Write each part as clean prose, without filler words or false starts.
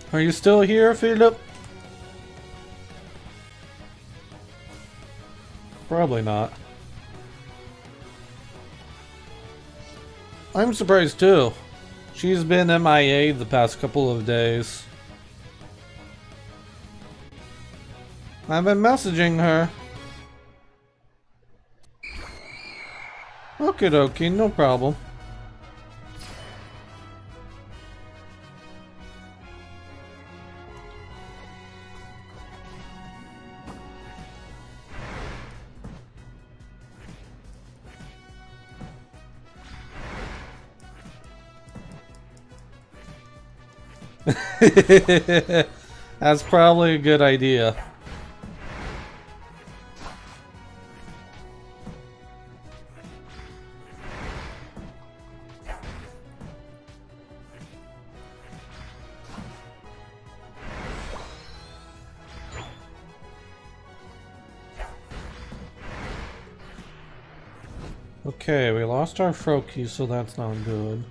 Are you still here, Philip? Probably not. I'm surprised too. She's been MIA the past couple of days. I've been messaging her. Okie dokie, no problem. That's probably a good idea. Okay, we lost our Froakie, so that's not good.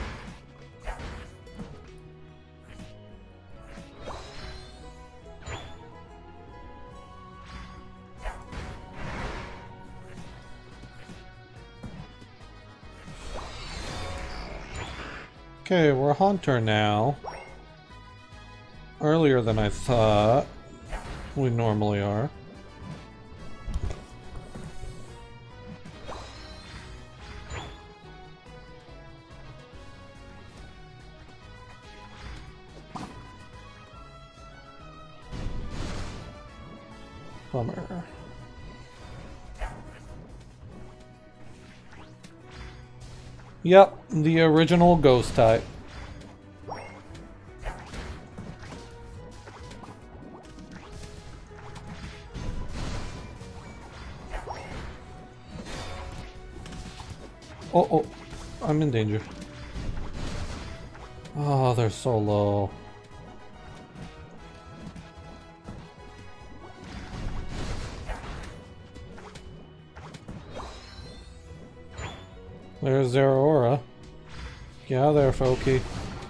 Okay, we're Hunter now. Earlier than I thought we normally are. Bummer. Yep, the original ghost type. Oh, I'm in danger. Oh, they're so low. There's Zeraora. Get out of there, Froakie.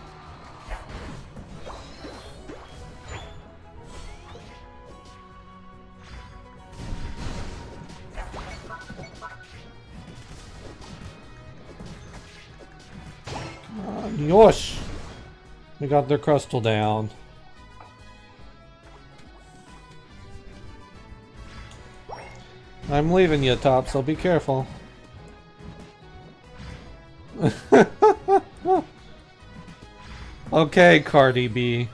Come on, yosh! We got their crystal down. I'm leaving you, Top, so be careful. Okay, Cardi B.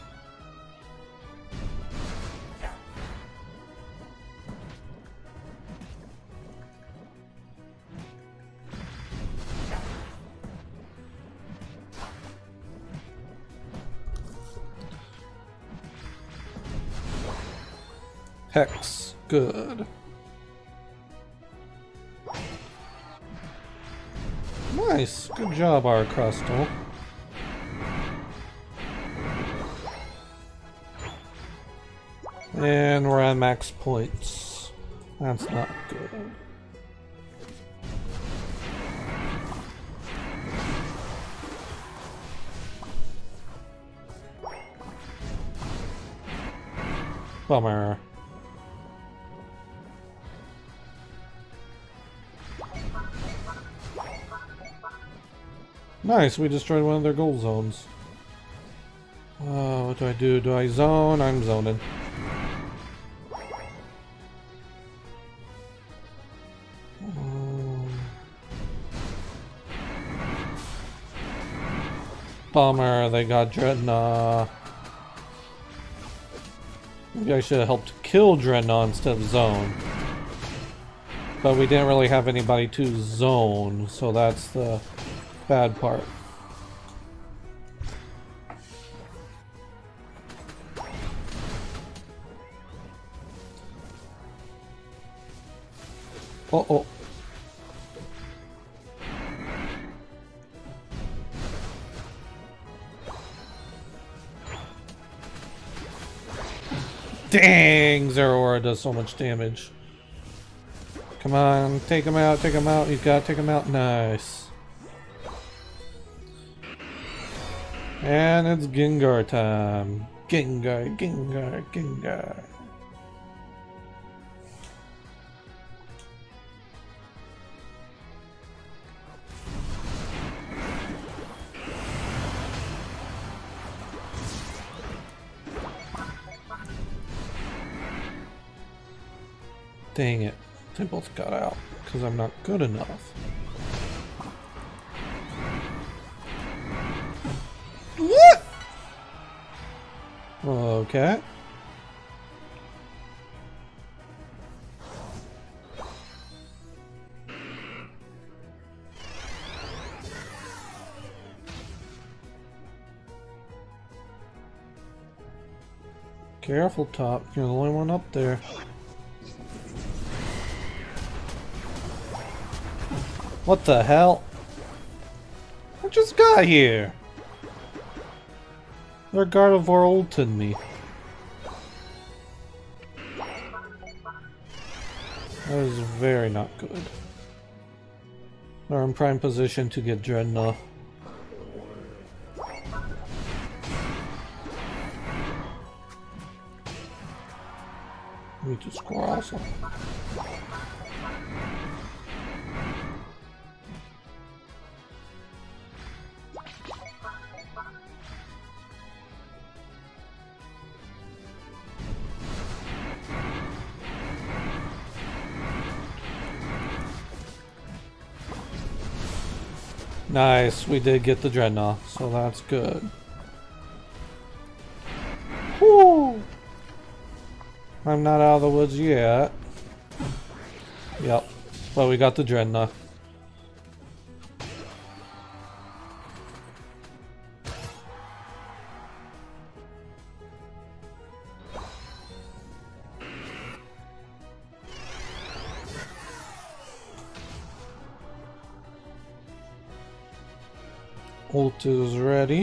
Hex, good. Nice, good job, our Crystal. And we're at max points. That's not good. Bummer. Nice, we destroyed one of their gold zones. What do I do? Do I zone? I'm zoning. Bummer, they got Dreadnought. Maybe I should have helped kill Dreadnought instead of zone. But we didn't really have anybody to zone, so that's the bad part. Uh-oh. Dang! Zeraora does so much damage. Come on, take him out, take him out. You gotta take him out. Nice. And it's Gengar time. Gengar, Gengar, Gengar. Dang it. They both got out because I'm not good enough. What? Okay. Careful, Top. You're the only one up there. What the hell? I just got here. Their Gardevoir ulted me. That is very not good. They're in prime position to get Dreadnought. Need to score also. Nice, we did get the Dreadnought, so that's good. Whoo! I'm not out of the woods yet. Yep, but we got the Dreadnought. Ult is ready.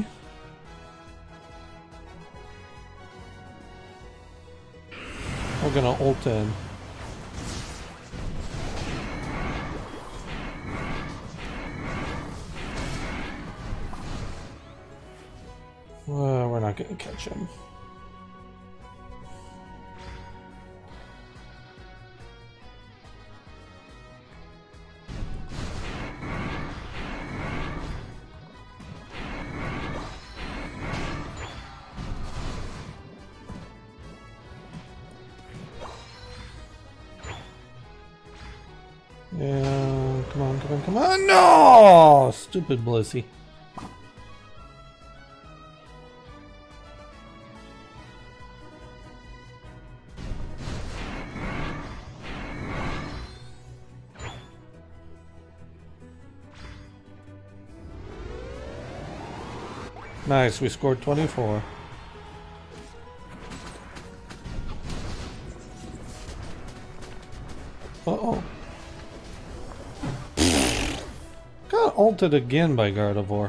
We're gonna ult in. We're not gonna catch him. Yeah, come on, come on, come on! No! Stupid Blissey. Nice, we scored 24. Uh-oh. Got ulted again by Gardevoir.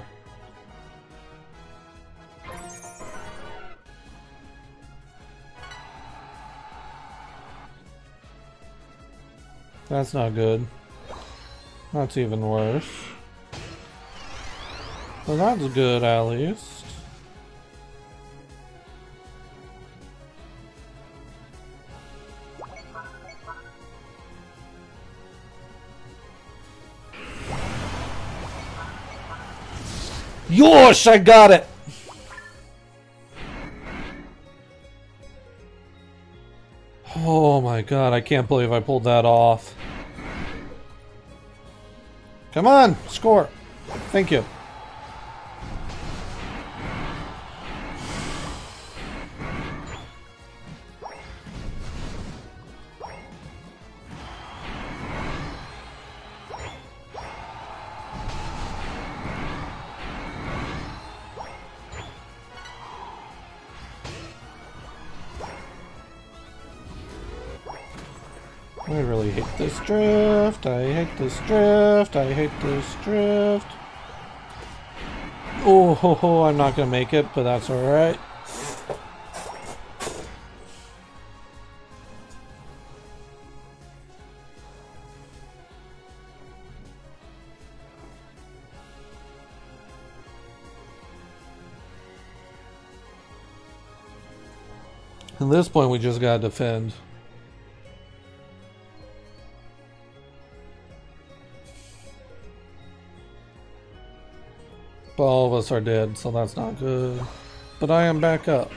That's not good. That's even worse. Well, that's good at least. Yosh, I got it! Oh my god, I can't believe I pulled that off. Come on, score. Thank you. I really hate this drift. I hate this drift. I hate this drift. Oh, ho, ho, I'm not gonna make it, but that's alright. At this point, we just gotta defend. But all of us are dead, so that's not good. But I am back up.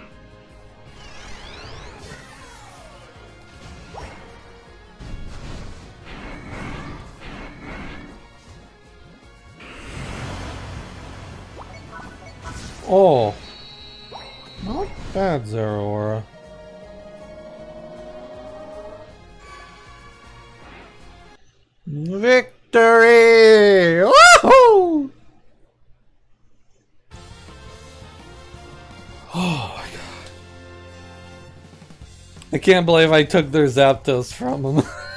Oh, not bad, Zeraora. Victory! Woohoo! Oh my god. I can't believe I took their Zapdos from them.